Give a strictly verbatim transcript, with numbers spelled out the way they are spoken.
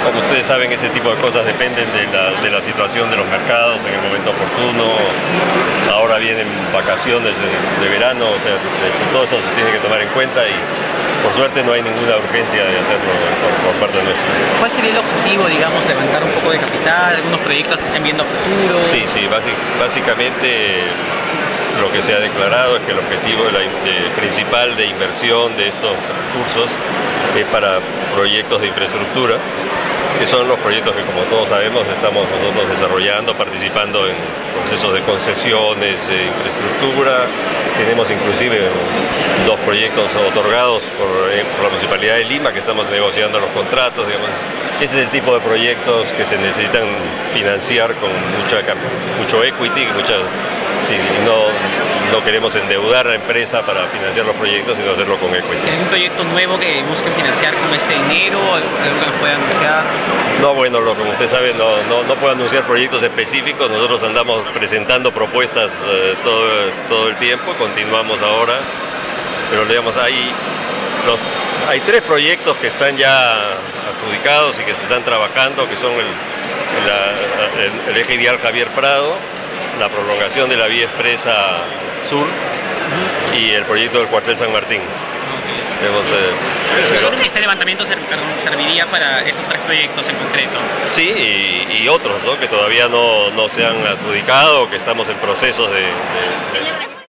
Como ustedes saben, ese tipo de cosas dependen de la, de la situación de los mercados en el momento oportuno. Ahora vienen vacaciones de, de verano, o sea, todo eso se tiene que tomar en cuenta y por suerte no hay ninguna urgencia de hacerlo por, por parte nuestra. ¿Cuál sería el objetivo, digamos, levantar un poco de capital, algunos proyectos que estén viendo a futuro? Sí, sí, básicamente lo que se ha declarado es que el objetivo de la, de, principal de inversión de estos recursos es para proyectos de infraestructura, que son los proyectos que, como todos sabemos, estamos nosotros desarrollando, participando en procesos de concesiones de infraestructura. Tenemos inclusive dos proyectos otorgados por, eh, por la Municipalidad de Lima, que estamos negociando los contratos, digamos. Ese es el tipo de proyectos que se necesitan financiar con mucha, mucho equity, mucha, si no, no queremos endeudar a la empresa para financiar los proyectos, sino hacerlo con equity. ¿Algún proyecto nuevo que busquen financiar con este dinero? ¿Algo que nos pueda anunciar? No, bueno, lo, como usted sabe, no, no, no puedo anunciar proyectos específicos. Nosotros andamos presentando propuestas eh, todo, todo el tiempo, continuamos ahora, pero digamos, hay, los, hay tres proyectos que están ya adjudicados y que se están trabajando, que son el, la, el, el eje vial Javier Prado, la prolongación de la vía expresa sur y el proyecto del cuartel San Martín. Hemos, eh, pero, ¿este levantamiento ser, perdón, serviría para esos tres proyectos en concreto? Sí, y, y otros, ¿no?, que todavía no, no se han adjudicado, que estamos en procesos de... de, de